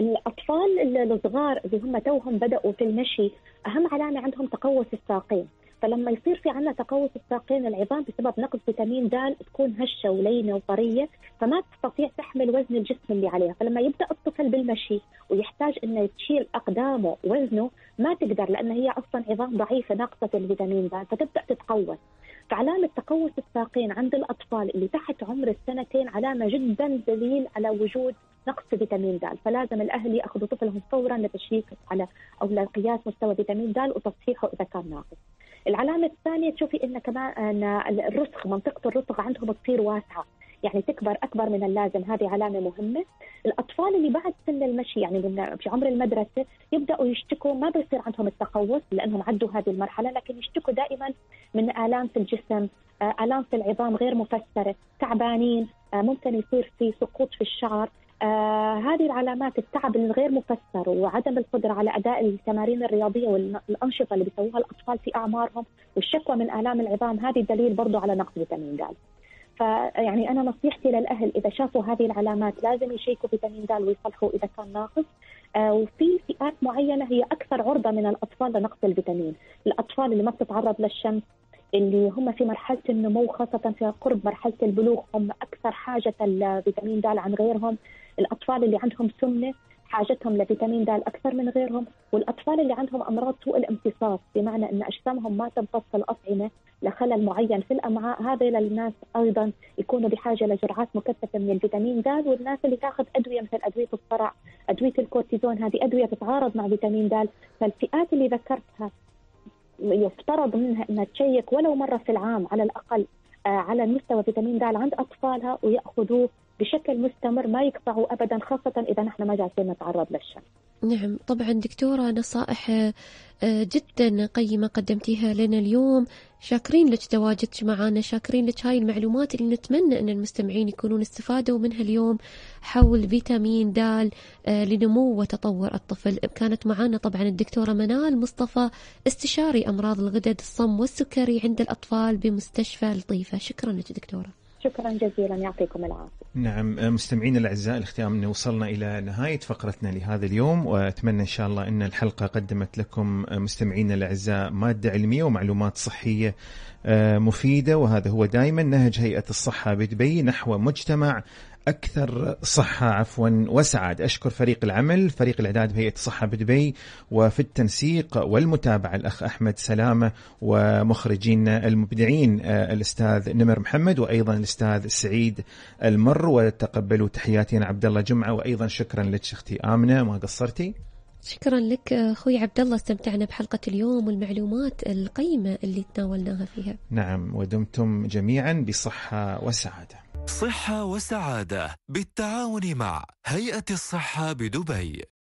الأطفال الصغار اللي هم توهم بدأوا في المشي أهم علامة عندهم تقوس الساقين، فلما يصير في عندنا تقوس الساقين العظام بسبب نقص فيتامين د تكون هشة ولينة وطرية فما تستطيع تحمل وزن الجسم اللي عليها، فلما يبدأ الطفل بالمشي ويحتاج إنه تشيل أقدامه وزنه ما تقدر لأن هي أصلا عظام ضعيفة ناقصة الفيتامين د فتبدأ تتقوس. فعلامة تقوس الساقين عند الأطفال اللي تحت عمر السنتين علامة جدا دليل على وجود نقص فيتامين د، فلازم الأهل يأخذوا طفلهم فورا لتشيك على أو لقياس مستوى فيتامين د وتصحيحه إذا كان ناقص. العلامة الثانية تشوفي إن كمان أن الرسغ منطقة الرسغ عندهم تصير واسعة يعني تكبر أكبر من اللازم، هذه علامة مهمة. الأطفال اللي بعد سن المشي يعني في عمر المدرسة يبدأوا يشتكوا ما بيصير عندهم التقوس لأنهم عدوا هذه المرحلة، لكن يشتكوا دائما من آلام في الجسم، آلام في العظام غير مفسرة، تعبانين، ممكن يصير في سقوط في الشعر. هذه العلامات التعب الغير مفسر وعدم القدرة على أداء التمارين الرياضية والأنشطة اللي بيسووها الأطفال في أعمارهم والشكوى من آلام العظام هذه دليل برضو على نقص فيتامين د. فيعني أنا نصيحتي للأهل إذا شافوا هذه العلامات لازم يشيكوا فيتامين د ويصلحوا إذا كان ناقص. وفي فئات معينة هي أكثر عرضة من الأطفال لنقص الفيتامين، الأطفال اللي ما بتتعرض للشمس اللي هم في مرحلة النمو خاصة في قرب مرحلة البلوغ هم أكثر حاجة لفيتامين د عن غيرهم، الأطفال اللي عندهم سمنة حاجتهم لفيتامين د أكثر من غيرهم، والأطفال اللي عندهم أمراض سوء الامتصاص بمعنى أن أجسامهم ما تمتص الأطعمة لخلل معين في الأمعاء، هذه للناس أيضا يكونوا بحاجة لجرعات مكثفة من الفيتامين د. والناس اللي تأخذ أدوية مثل أدوية الصرع، أدوية الكورتيزون، هذه أدوية تتعارض مع فيتامين د. فالفئات اللي ذكرتها يفترض منها أنها تشيك ولو مرة في العام على الأقل على مستوى فيتامين د عند أطفالها ويأخذوه بشكل مستمر ما يقطعوا أبدا، خاصة إذا نحن ما جالسين نتعرض للشمس. نعم طبعا دكتورة نصائح جدا قيمة قدمتيها لنا اليوم، شاكرين لك تواجدك معنا، شاكرين لك هاي المعلومات اللي نتمنى أن المستمعين يكونون استفادوا منها اليوم حول فيتامين د لنمو وتطور الطفل. كانت معنا طبعا الدكتورة منال مصطفى استشاري أمراض الغدد الصم والسكري عند الأطفال بمستشفى لطيفة. شكرا لك دكتورة. شكرا جزيلا يعطيكم العافية. نعم مستمعينا الأعزاء الختام أنه وصلنا إلى نهاية فقرتنا لهذا اليوم، وأتمنى إن شاء الله أن الحلقة قدمت لكم مستمعينا الأعزاء مادة علمية ومعلومات صحية مفيدة، وهذا هو دائما نهج هيئة الصحة بدبي نحو مجتمع أكثر صحة وسعادة. أشكر فريق العمل، فريق الإعداد بهيئة الصحة بدبي، وفي التنسيق والمتابعة الأخ أحمد سلامة، ومخرجين المبدعين الأستاذ نمر محمد وأيضا الأستاذ سعيد المر. وتقبلوا تحياتي أنا عبد الله جمعة، وأيضا شكرا لك أختي آمنة ما قصرتي. شكرا لك أخوي عبد الله، استمتعنا بحلقة اليوم والمعلومات القيمة اللي تناولناها فيها. نعم ودمتم جميعا بصحة وسعادة. صحة وسعادة بالتعاون مع هيئة الصحة بدبي.